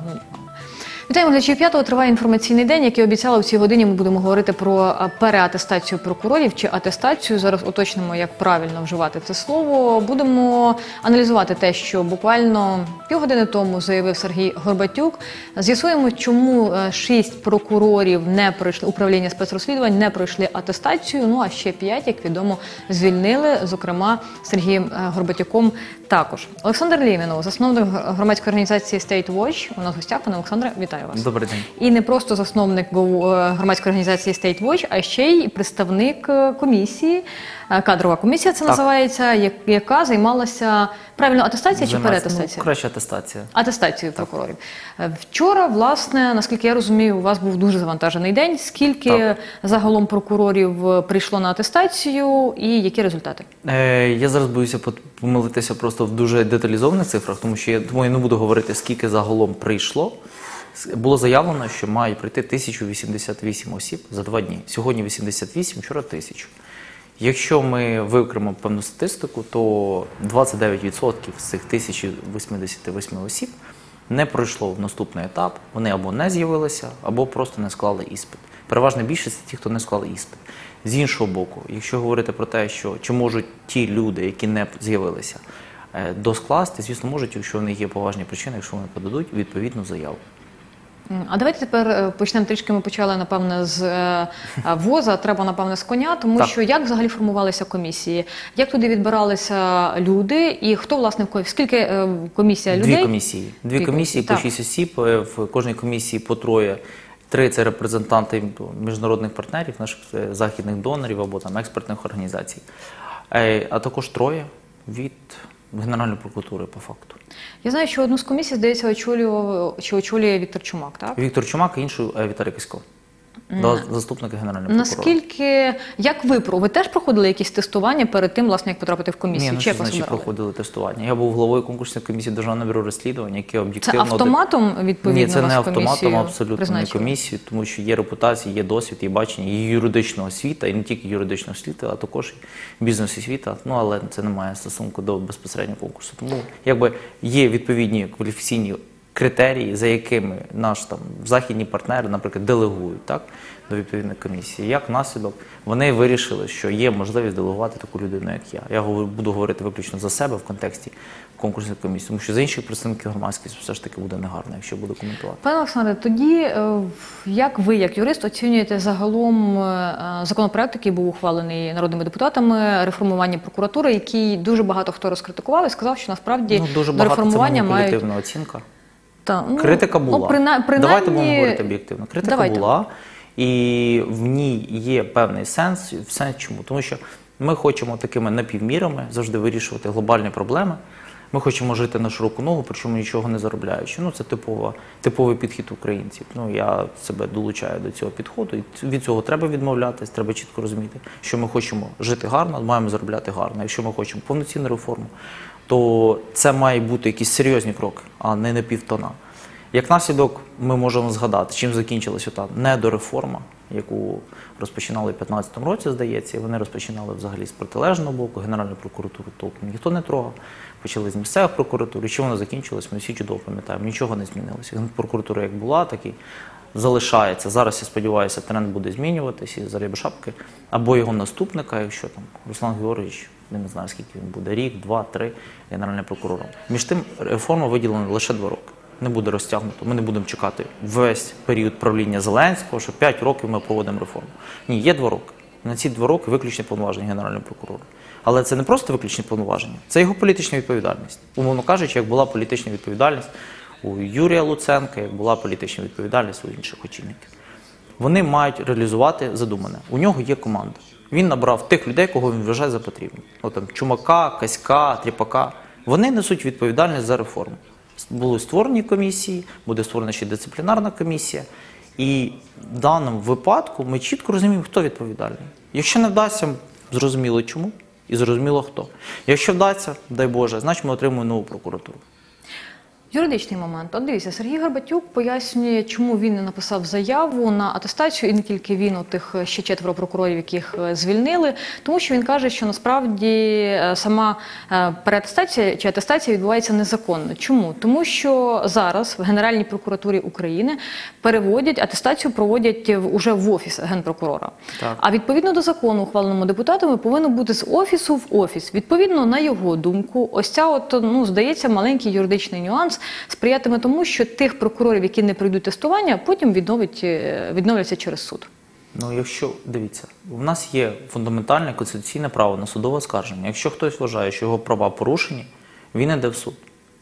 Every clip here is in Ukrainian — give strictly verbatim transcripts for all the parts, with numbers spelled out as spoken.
Вітаємо глядачів п'ятого. Триває інформаційний день. Як і обіцяла, в цій годині ми будемо говорити про переатестацію прокурорів чи атестацію. Зараз уточнимо, як правильно вживати це слово. Будемо аналізувати те, що буквально півгодини тому заявив Сергій Горбатюк. З'ясуємо, чому шість прокурорів не пройшли, управління спецрозслідувань не пройшли атестацію. Ну а ще п'ять, як відомо, звільнили, зокрема Сергієм Горбатюком також. Олександр Лєвінов, засновник громадської організації State Watch. У нас в гостях. Пане Олександре, вітаю вас. Добрий день. І не просто засновник громадської організації State Watch, а ще й представник комісії, кадрова комісія це так називається, яка займалася, правильно, атестація чи переатестація? Ну, краще атестація. Атестацію прокурорів. Вчора, власне, наскільки я розумію, у вас був дуже завантажений день. Скільки так. загалом прокурорів прийшло на атестацію і які результати? Е, я зараз боюся помилитися просто в дуже деталізованих цифрах, тому що я, тому я не буду говорити, скільки загалом прийшло. Було заявлено, що мають прийти тисяча вісімдесят вісім осіб за два дні. Сьогодні вісімдесят вісім, вчора тисяча. Якщо ми викриємо певну статистику, то двадцять дев'ять відсотків з цих тисяча вісімдесят вісім осіб не пройшло в наступний етап. Вони або не з'явилися, або просто не склали іспит. Переважна більшість ті, хто не склали іспит. З іншого боку, якщо говорити про те, що чи можуть ті люди, які не з'явилися, доскласти, звісно, можуть, якщо в них є поважні причини, якщо вони подадуть відповідну заяву. А давайте тепер почнемо трішки, ми почали, напевне, з е, воза, треба, напевне, з коня, тому так. що як взагалі формувалися комісії? Як туди відбиралися люди і хто, власне, скільки е, комісія людей? Дві комісії. Дві, Дві комісії, по шість осіб, в кожній комісії по троє. Три – це репрезентанти міжнародних партнерів, наших західних донорів або там експертних організацій. А також троє від Генеральної прокуратури, по факту. Я знаю, що одну з комісій, здається, очолює, чи очолює Віктор Чумак, так? Віктор Чумак, а іншу Віталій Кисько. До заступника Генерального прокурора. Наскільки, як ви, ви теж проходили якісь тестування перед тим, власне, як потрапити в комісію? Ні, ну, чи що значить проходили тестування? Я був головою конкурсної комісії Державного бюро розслідувань, яке об'єктивно... Це автоматом, відповідно, Ні, це не автоматом, абсолютно призначили? Не комісію, тому що є репутація, є досвід, є бачення, є юридична освіта, і не тільки юридична освіта, а також бізнес-освіта, ну, але це не має стосунку до безпосереднього конкурсу. Тому, якби, є відповідні кваліфікаційні критерії, за якими наш там західні партнери, наприклад, делегують так, до відповідної комісії. Як наслідок, вони вирішили, що є можливість делегувати таку людину, як я. Я буду говорити виключно за себе в контексті конкурсної комісії, тому що за інших представників громадськості все ж таки буде негарно, якщо буду коментувати. Пане Олександре, тоді як ви, як юрист, оцінюєте загалом законопроект, який був ухвалений народними депутатами, реформування прокуратури, який дуже багато хто розкритикував і сказав, що насправді ну, дуже до реформування мають... Дуже мають... оцінка. Та, ну, Критика була. Ну, прина... принаймні... Давайте будемо говорити об'єктивно. Критика Давайте. була, і в ній є певний сенс. В сенс чому? Тому що ми хочемо такими напівмірами завжди вирішувати глобальні проблеми. Ми хочемо жити на широку ногу, причому нічого не заробляючи. Ну, це типова, типовий підхід українців. Ну, я себе долучаю до цього підходу. І від цього треба відмовлятись, треба чітко розуміти, що ми хочемо жити гарно, маємо заробляти гарно. Якщо ми хочемо повноцінну реформу, то це має бути якісь серйозні кроки, а не на півтона. Як наслідок, ми можемо згадати, чим закінчилася та недореформа, яку розпочинали в п'ятнадцятому році, здається, і вони розпочинали взагалі з протилежного боку, Генеральну прокуратуру толком ніхто не трогав, почали з місцевих прокуратур, і чим воно закінчилось, ми всі чудово пам'ятаємо, нічого не змінилося. Генпрокуратура як була, так і залишається. Зараз, я сподіваюся, тренд буде змінюватися із Рябошапки, або його наступника, якщо там Руслан Георгійович, я не знаю, скільки він буде, рік, два, три, генеральним прокурором. Між тим, реформа виділена лише два роки. Не буде розтягнуто. Ми не будемо чекати весь період правління Зеленського, що п'ять років ми проводимо реформу. Ні, є два роки. На ці два роки виключні повноваження Генерального прокурора. Але це не просто виключні повноваження, це його політична відповідальність. Умовно кажучи, як була політична відповідальність у Юрія Луценка, як була політична відповідальність у інших очільників. Вони мають реалізувати задумане. У нього є команда. Він набрав тих людей, кого він вважає за потрібне. От там Чумака, Каська, Тріпака. Вони несуть відповідальність за реформу. Були створені комісії, буде створена ще дисциплінарна комісія. І в даному випадку ми чітко розуміємо, хто відповідальний. Якщо не вдасться, зрозуміло чому і зрозуміло хто. Якщо вдасться, дай Боже, значить ми отримуємо нову прокуратуру. Юридичний момент. От дивіться, Сергій Горбатюк пояснює, чому він не написав заяву на атестацію, і не тільки він, у тих ще четверо прокурорів, яких звільнили, тому що він каже, що насправді сама переатестація чи атестація відбувається незаконно. Чому? Тому що зараз в Генеральній прокуратурі України переводять, атестацію проводять уже в офіс Генпрокурора. Так. А відповідно до закону, ухваленому депутатами, повинно бути з офісу в офіс. Відповідно, на його думку, ось ця, от, ну, здається, маленький юридичний нюанс сприятиме тому, що тих прокурорів, які не пройдуть тестування, потім відновить, відновляться через суд. Ну, якщо, дивіться, в нас є фундаментальне конституційне право на судове оскарження. Якщо хтось вважає, що його права порушені, він йде в суд.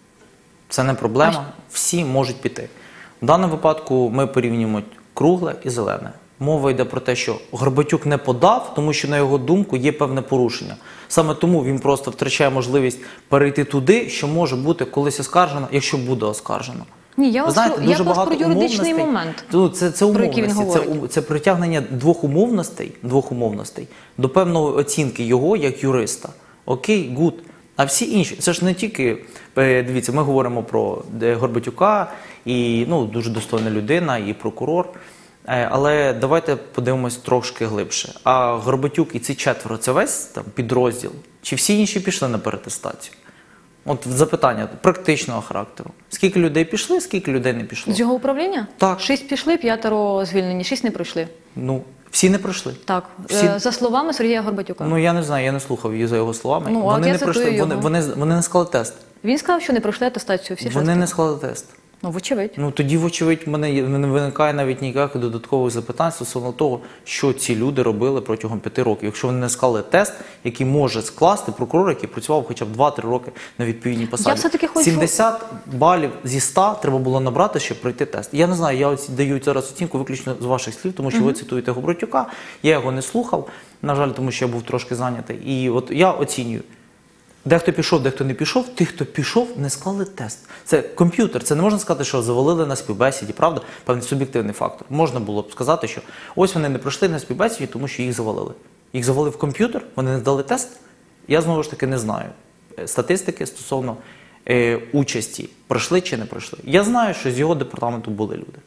Це не проблема, всі можуть піти. В даному випадку ми порівнюємо кругле і зелене. Мова йде про те, що Горбатюк не подав, тому що, на його думку, є певне порушення. Саме тому він просто втрачає можливість перейти туди, що може бути колись оскаржено, якщо буде оскаржено. Ні, я Ви вас, знаєте, про, дуже я вас багато про юридичний умовностей. момент, Ну, це, це про який він умовності, говорить. це, це притягнення двох умовностей, двох умовностей до певної оцінки його як юриста. Окей, гуд. А всі інші, це ж не тільки, дивіться, ми говоримо про Горбатюка, і, ну, дуже достойна людина, і прокурор. Але давайте подивимось трошки глибше. А Горбатюк і ці четверо – це весь там підрозділ? Чи всі інші пішли на переатестацію? От запитання практичного характеру. Скільки людей пішли, скільки людей не пішло? З його управління? Так. Шість пішли, п'ятеро звільнені, шість не пройшли. Ну, всі не пройшли. Так, Всі... е, за словами Сергія Горбатюка. Ну, я не знаю, я не слухав її за його словами. Ну, вони от я не цитую пройшли, його. вони, вони, вони не склали тест. Він сказав, що не пройшли атестацію, всі Вони шестеро. не склали тест. Ну, вочевидь. Ну, тоді, вочевидь, в мене не виникає навіть ніяких додаткових запитань стосовно того, що ці люди робили протягом п'яти років. Якщо вони не склали тест, який може скласти прокурор, який працював хоча б два-три роки на відповідній посаді. Я все-таки хочу... сімдесят балів зі ста треба було набрати, щоб пройти тест. Я не знаю, я оці... даю зараз оцінку виключно з ваших слів, тому що угу. ви цитуєте Горбатюка, я його не слухав, на жаль, тому що я був трошки зайнятий. І от я оцінюю. Дехто пішов, дехто не пішов, тих, хто пішов, не склали тест. Це комп'ютер, це не можна сказати, що завалили на співбесіді, правда? Певний суб'єктивний фактор. Можна було б сказати, що ось вони не пройшли на співбесіді, тому що їх завалили. Їх завалив в комп'ютер, вони не здали тест. Я, знову ж таки, не знаю статистики стосовно е, участі, пройшли чи не пройшли. Я знаю, що з його департаменту були люди.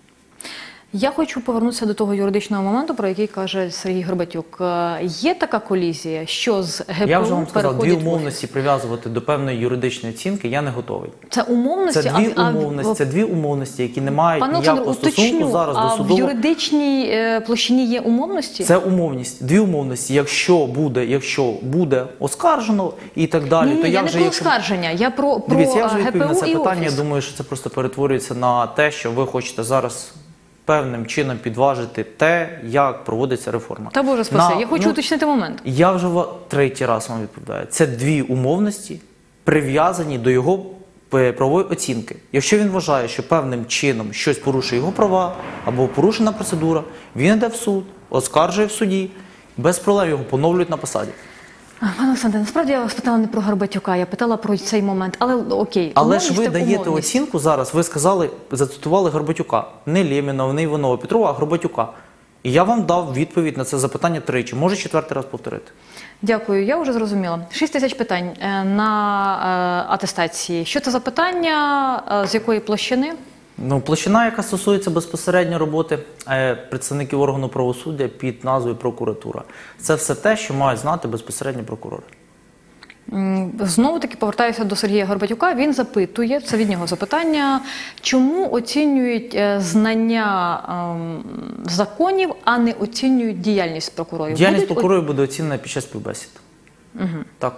Я хочу повернутися до того юридичного моменту, про який каже Сергій Горбатюк. Є така колізія, що з ГПУ Я вже вам сказав, дві переходять в умовності прив'язувати до певної юридичної оцінки я не готовий. Це умовності? Це дві а, умовності, а, це дві умовності, які не мають Пане ніякого Олександр, стосунку уточню, зараз а до судового... в юридичній е, площині є умовності? Це умовність, дві умовності. Якщо буде, якщо буде оскаржено і так далі, ні, ні, то я я не вже... про якщо... оскарження, я про, про Дивіться, я вже відповів на ГПУ це і питання, офіс. я думаю, що це просто перетворюється на те, що ви хочете зараз певним чином підважити те, як проводиться реформа. Та Боже спаси, На, я хочу ну, уточнити момент. Я вже в третій раз вам відповідаю. Це дві умовності, прив'язані до його правової оцінки. Якщо він вважає, що певним чином щось порушує його права, або порушена процедура, він йде в суд, оскаржує в суді, без проблем його поновлюють на посаді. Пане Олександре, насправді я вас питала не про Горбатюка, я питала про цей момент, але окей. Але ж ви так даєте умовність. оцінку зараз, ви сказали, зацитували Горбатюка. Не Лємінова, не Іванова, Петрова, а Горбатюка. І я вам дав відповідь на це запитання тричі. Може четвертий раз повторити. Дякую, я вже зрозуміла. Шість тисяч питань на е, атестації. Що це за питання, е, з якої площини? Ну, площина, яка стосується безпосередньо роботи е, представників органу правосуддя під назвою прокуратура. Це все те, що мають знати безпосередньо прокурори. Знову-таки повертаюся до Сергія Горбатюка. Він запитує, це від нього запитання, чому оцінюють знання ем, законів, а не оцінюють діяльність прокурорів? Діяльність Будуть... прокурорів буде оцінена під час співбесід. Угу. Так.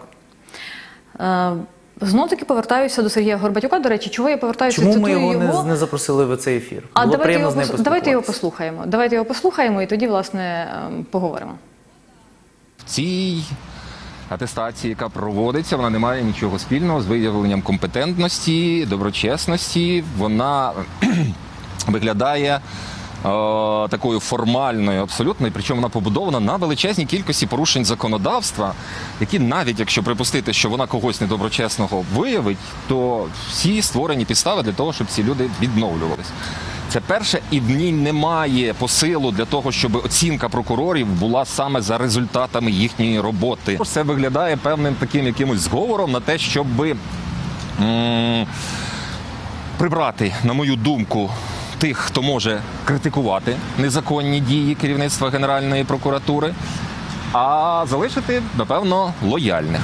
Е, Знов-таки повертаюся до Сергія Горбатюка. До речі, чого я повертаюся, Чому цитую ми його, його Не, не запросили в цей ефір? А Було давайте його, з ним пос... давайте його послухаємо. Давайте його послухаємо і тоді, власне, поговоримо. В цій атестації, яка проводиться, вона не має нічого спільного з виявленням компетентності, доброчесності. Вона виглядає О, такою формальною абсолютно, і причому вона побудована на величезній кількості порушень законодавства, які навіть якщо припустити, що вона когось недоброчесного виявить, то всі створені підстави для того, щоб ці люди відновлювались. Це перше, і в ній немає посилу для того, щоб оцінка прокурорів була саме за результатами їхньої роботи. Це виглядає певним таким якимось зговором на те, щоб м- прибрати, на мою думку, тих, хто може критикувати незаконні дії керівництва Генеральної прокуратури, а залишити, напевно, лояльних.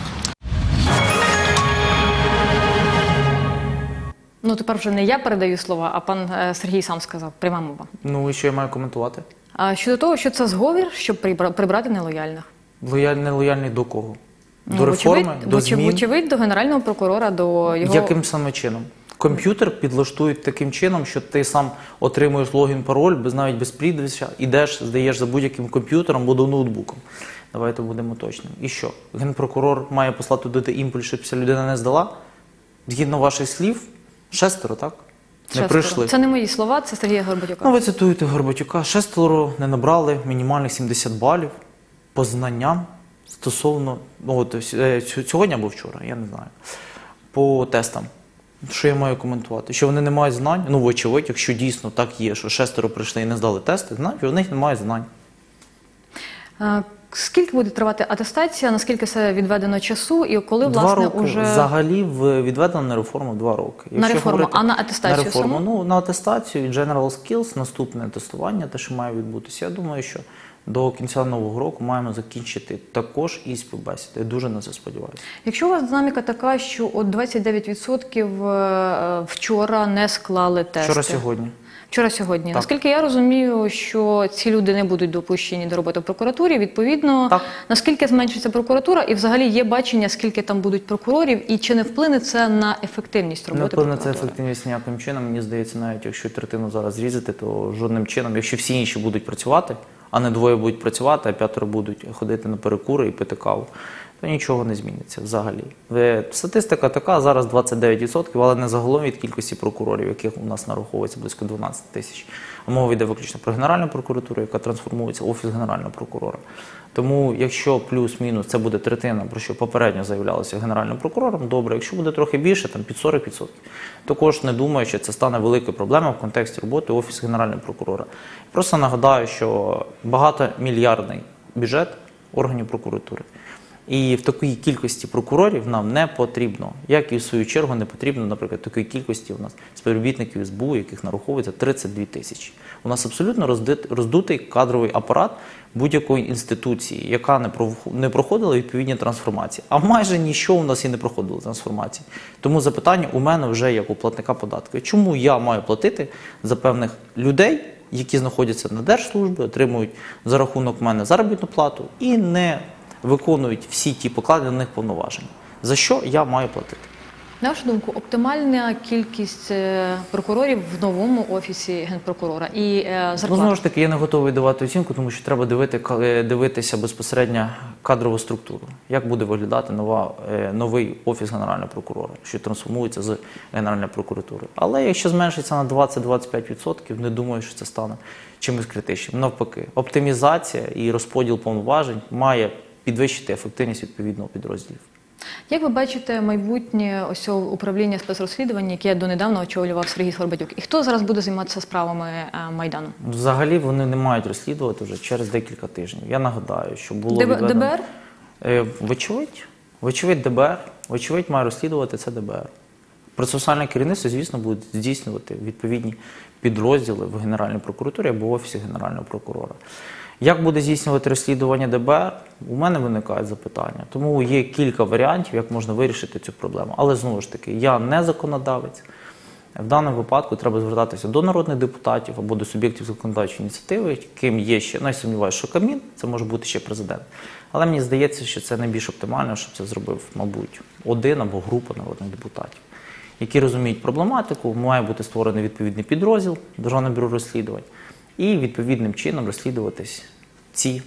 Ну, тепер вже не я передаю слова, а пан е, Сергій сам сказав, пряма мова. Ну і що я маю коментувати? А щодо того, що це зговір, щоб прибра- прибрати нелояльних. Лояльний, лояльний до кого? До Ну, реформи, вочевидь, до вочевидь, змін? вочевидь, до генерального прокурора, до його... Яким саме чином? Комп'ютер підлаштують таким чином, що ти сам отримуєш логін, пароль, без навіть без прізвища, ідеш, здаєш за будь-яким комп'ютером або ноутбуком. Давайте будемо точними. І що? Генпрокурор має послати туди імпульс, щоб ця людина не здала? Згідно ваших слів, шестеро, так? Не Шестеро. прийшли. Це не мої слова, це Сергія Горбатюка. Ну, ви цитуєте Горбатюка. Шестеро не набрали мінімальних сімдесят балів по знанням стосовно, ну, от, е, сьогодні або вчора, я не знаю, по тестам. Що я маю коментувати? Що вони не мають знань? Ну, вочевидь, якщо дійсно так є, що шестеро прийшли і не здали тести, значить, у них немає знань. А, скільки буде тривати атестація, наскільки це відведено часу і коли, Два власне, роки. уже... Взагалі в- відведено на реформу два роки. На реформу, а на атестацію на реформу, саму? ну, на атестацію, General Skills, наступне тестування, те, що має відбутися. Я думаю, що до кінця нового року маємо закінчити також і співбесіди. Я дуже на це сподіваюся. Якщо у вас динаміка така, що от двадцять дев'ять відсотків е, вчора не склали тести. Вчора сьогодні. Вчора-сьогодні. Так. Наскільки я розумію, що ці люди не будуть допущені до роботи в прокуратурі, відповідно, Так. наскільки зменшиться прокуратура, і взагалі є бачення, скільки там будуть прокурорів, і чи не вплине це на ефективність Не роботи вплине це прокуратури? ефективність ніяким чином. Мені здається, навіть якщо третину зараз зрізати, то жодним чином, якщо всі інші будуть працювати, а не двоє будуть працювати, а п'ятеро будуть ходити на перекури і пити каву, то нічого не зміниться взагалі. Ви- Статистика така, зараз двадцять дев'ять відсотків, але не загалом від кількості прокурорів, яких у нас нараховується близько дванадцять тисяч. А мова йде виключно про Генеральну прокуратуру, яка трансформується в Офіс Генерального прокурора. Тому якщо плюс-мінус це буде третина, про що попередньо заявлялося Генеральним прокурором, добре. Якщо буде трохи більше, там під сорок відсотків, також не думаю, що це стане великою проблемою в контексті роботи Офісу Генерального прокурора. Просто нагадаю, що багатомільярдний бюджет органів прокуратури. І в такій кількості прокурорів нам не потрібно, як і в свою чергу не потрібно, наприклад, такої кількості у нас співробітників ес бе у, яких нараховується тридцять дві тисячі. У нас абсолютно роздит- роздутий кадровий апарат будь-якої інституції, яка не пров- не проходила відповідні трансформації. А майже нічого у нас і не проходило трансформації. Тому запитання у мене вже як у платника податків. Чому я маю платити за певних людей, які знаходяться на держслужбі, отримують за рахунок мене заробітну плату і не виконують всі ті покладені на них повноваження. За що я маю платити? На вашу думку, оптимальна кількість е, прокурорів в новому офісі генпрокурора і е, Ну, зарплата? знову ж таки, я не готовий давати оцінку, тому що треба дивити, ка- дивитися безпосередньо кадрову структуру. Як буде виглядати нова, е, новий офіс Генерального прокурора, що трансформується з Генеральної прокуратури. Але якщо зменшиться на двадцять - двадцять п'ять відсотків, не думаю, що це стане чимось критичним. Навпаки, оптимізація і розподіл повноважень має підвищити ефективність відповідного підрозділів. Як ви бачите майбутнє ось цього управління спецрозслідувань, яке донедавна очолював Сергій Горбатюк? І хто зараз буде займатися справами е, Майдану? Взагалі вони не мають розслідувати вже через декілька тижнів. Я нагадаю, що було ДБ- відведено... ДБР? Е, Вочевидь. Вочевидь ДБР. Вочевидь має розслідувати це ДБР. Процесуальне керівництво, звісно, буде здійснювати відповідні підрозділи в Генеральній прокуратурі або в Офісі Генерального прокурора. Як буде здійснювати розслідування ДБР? У мене виникають запитання. Тому є кілька варіантів, як можна вирішити цю проблему. Але знову ж таки, я не законодавець. В даному випадку треба звертатися до народних депутатів або до суб'єктів законодавчої ініціативи, ким є ще, не сумніваюся, що Кабмін, це може бути ще президент. Але мені здається, що це найбільш оптимально, щоб це зробив, мабуть, один або група народних депутатів, які розуміють проблематику, має бути створений відповідний підрозділ Державного бюро розслідувань і відповідним чином розслідуватись ці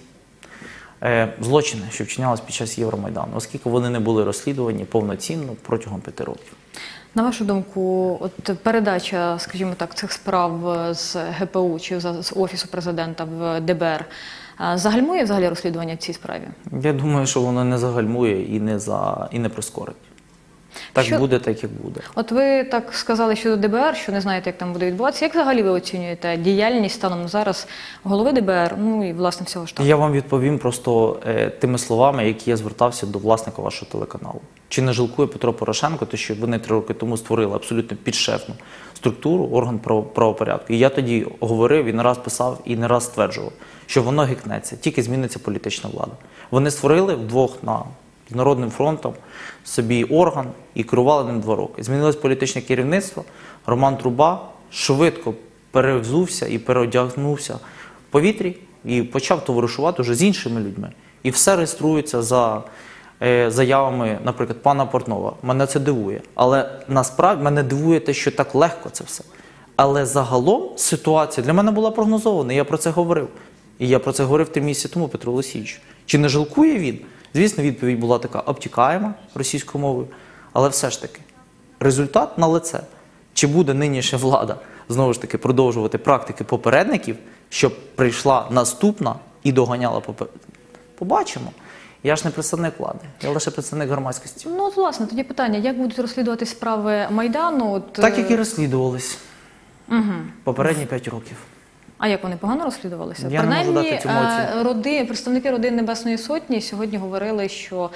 е, злочини, що вчинялись під час Євромайдану, оскільки вони не були розслідувані повноцінно протягом п'яти років. На вашу думку, от передача, скажімо так, цих справ з ге пе у чи з Офісу президента в ДБР е, загальмує взагалі розслідування в цій справі? Я думаю, що воно не загальмує і не, за, і не прискорить. Так Що- буде, так як буде. От ви так сказали щодо ДБР, що не знаєте, як там буде відбуватися. Як взагалі ви оцінюєте діяльність станом на зараз голови ДБР, ну і власне всього штабу? Я вам відповім просто е, тими словами, які я звертався до власника вашого телеканалу. Чи не жалкує Петро Порошенко, те, що вони три роки тому створили абсолютно підшефну структуру, орган право- правопорядку. І я тоді говорив і не раз писав, і не раз стверджував, що воно гикнеться, тільки зміниться політична влада. Вони створили вдвох на з Народним фронтом собі орган і керували ним два роки. Змінилось політичне керівництво, Роман Труба швидко перевзувся і переодягнувся в повітрі і почав товаришувати вже з іншими людьми. І все реєструється за е, заявами, наприклад, пана Портнова. Мене це дивує. Але насправді мене дивує те, що так легко це все. Але загалом ситуація для мене була прогнозована, я про це говорив. І я про це говорив три місяці тому Петру Олексійовичу. Чи не жалкує він? Звісно, відповідь була така обтікаєма російською мовою, але все ж таки результат на лице. Чи буде нинішня влада, знову ж таки, продовжувати практики попередників, щоб прийшла наступна і доганяла попередників? Побачимо. Я ж не представник влади, я лише представник громадськості. Ну, от, власне, тоді питання, як будуть розслідувати справи Майдану? От, Так, як і е, розслідувались Угу. попередні п'ять років. А як вони погано розслідувалися? Я не можу Принаймні, дати цьому е, оцінку. роди, представники родин Небесної Сотні сьогодні говорили, що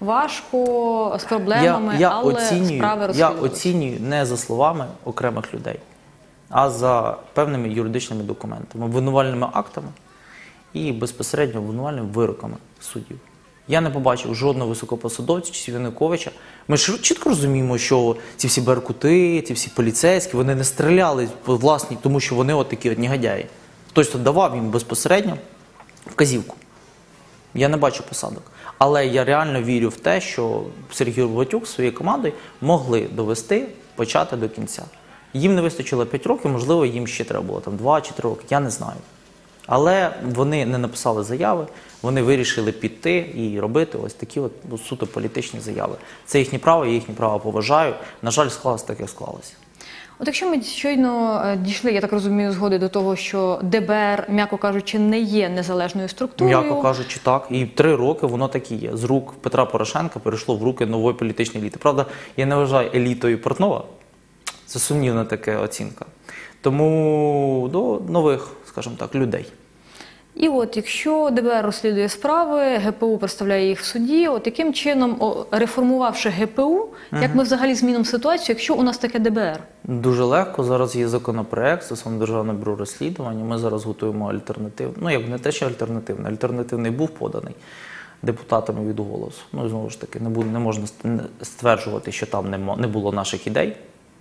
важко, з проблемами, Я, я, але оцінюю, справи я розслідувалися. оцінюю не за словами окремих людей, а за певними юридичними документами, обвинувальними актами і безпосередньо обвинувальними вироками суддів. Я не побачив жодного високопосадовця чи Януковича. Ми ж чітко розуміємо, що ці всі беркути, ці всі поліцейські, вони не стріляли по власній, тому що вони от такі от негодяї. Хтось тут давав їм безпосередньо вказівку. Я не бачу посадок. Але я реально вірю в те, що Сергій Логватюк своєю командою могли довести, почати до кінця. Їм не вистачило п'ять років, можливо, їм ще треба було там два чи три роки, я не знаю. Але вони не написали заяви, вони вирішили піти і робити ось такі от ну, суто політичні заяви. Це їхнє право, я їхнє право поважаю. На жаль, склалося так, як склалося. От якщо ми щойно е, дійшли, я так розумію, згоди до того, що ДБР, м'яко кажучи, не є незалежною структурою. М'яко кажучи, так. І три роки воно так і є. З рук Петра Порошенка перейшло в руки нової політичної еліти. Правда, я не вважаю елітою Портнова. Це сумнівна така оцінка. Тому до нових, скажімо так, людей. І от, якщо ДБР розслідує справи, ГПУ представляє їх в суді, от яким чином, о, реформувавши ГПУ, як ми взагалі змінимо ситуацію, якщо у нас таке ДБР? Дуже легко. Зараз є законопроект стосовно Державного бюро розслідування. Ми зараз готуємо альтернативний. Ну, як не те, що альтернативний. Альтернативний був поданий депутатами від «Голосу». Ну, і знову ж таки, не, буде, не можна стверджувати, що там нема, не було наших ідей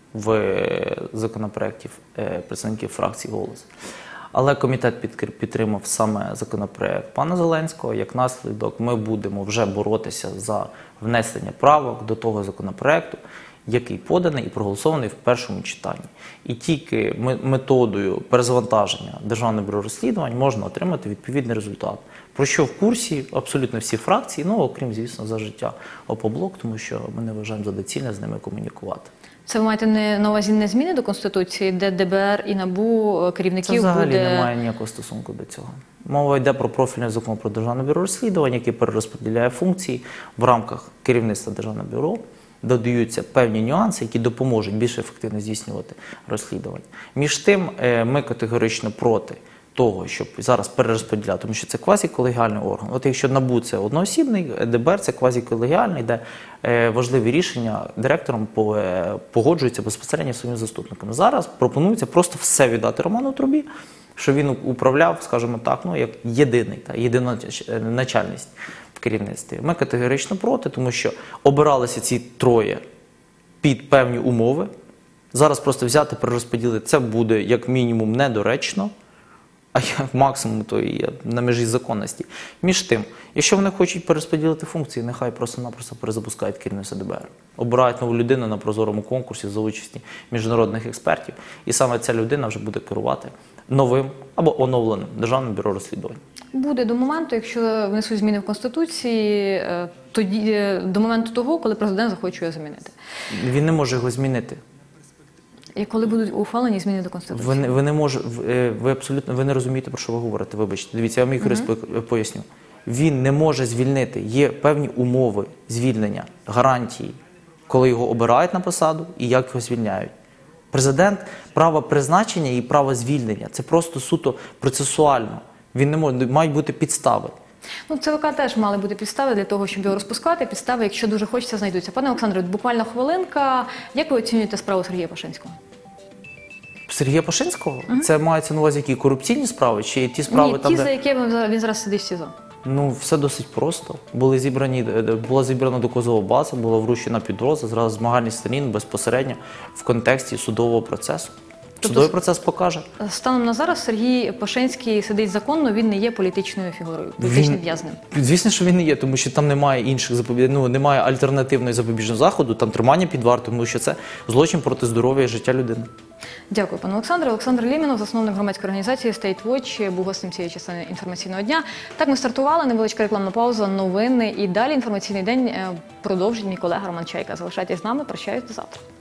в законопроекті представників фракції «Голос». Але комітет підтримав саме законопроект пана Зеленського. Як наслідок, ми будемо вже боротися за внесення правок до того законопроекту, який поданий і проголосований в першому читанні. І тільки методою перезавантаження Державного бюро розслідувань можна отримати відповідний результат. Про що в курсі абсолютно всі фракції, ну окрім, звісно, «За життя» ОПОБЛОК, тому що ми не вважаємо за доцільне з ними комунікувати. Це ви маєте не, на увазі не зміни до Конституції, де ДБР і НАБУ керівників Це взагалі буде... немає ніякого стосунку до цього. Мова йде про профільний закон про Державне бюро розслідувань, який перерозподіляє функції в рамках керівництва Державного бюро. Додаються певні нюанси, які допоможуть більш ефективно здійснювати розслідування. Між тим, ми категорично проти того, щоб зараз перерозподіляти, тому що це квазіколегіальний орган. От якщо НАБУ – це одноосібний, ДБР – це квазіколегіальний, де важливі рішення директором погоджуються безпосередньо своїм заступником. Зараз пропонується просто все віддати Роману Трубі, що він управляв, скажімо так, ну, як єдиний, та, єдина начальність в керівництві. Ми категорично проти, тому що обиралися ці троє під певні умови. Зараз просто взяти, перерозподілити, це буде як мінімум недоречно, а як максимум то і на межі законності. Між тим, якщо вони хочуть перерозподілити функції, нехай просто-напросто перезапускають керівництво ДБР. Обирають нову людину на прозорому конкурсі за участі міжнародних експертів, і саме ця людина вже буде керувати новим або оновленим Державним бюро розслідувань. Буде до моменту, якщо внесуть зміни в Конституції, тоді до моменту того, коли президент захоче його змінити. Він не може його змінити. І коли будуть ухвалені зміни до Конституції? Ви не, ви не може, ви, ви абсолютно ви не розумієте, про що ви говорите. Вибачте, дивіться, я вам їх uh-huh. поясню. Він не може звільнити. Є певні умови звільнення, гарантії, коли його обирають на посаду і як його звільняють. Президент, право призначення і право звільнення – це просто суто процесуально. Він не може, мають бути підстави. Ну, в ЦВК теж мали бути підстави для того, щоб його розпускати. Підстави, якщо дуже хочеться, знайдуться. Пане Олександре, буквально хвилинка. Як ви оцінюєте справу Сергія Пашинського? Сергія Пашинського? Угу. Це мається на увазі які корупційні справи? Чи ті справи Ні, там, ті, де... за якими він зараз сидить в СІЗО. Ну, все досить просто. Були зібрані, була зібрана доказова база, була вручена підозра, зразу змагальність сторін безпосередньо в контексті судового процесу. Тобто, судовий процес покаже. Станом на зараз Сергій Пашинський сидить законно, він не є політичною фігурою, політичним в'язнем. Звісно, що він не є, тому що там немає інших запобіж... ну, немає альтернативної запобіжного заходу, там тримання під вартою, тому що це злочин проти здоров'я і життя людини. Дякую, пане Олександре. Олександр Лімінов, засновник громадської організації State Watch, був гостем цієї частини інформаційного дня. Так ми стартували, невеличка рекламна пауза, новини і далі інформаційний день продовжить мій колега Роман Чайка. Залишайтесь з нами, прощаюсь до завтра.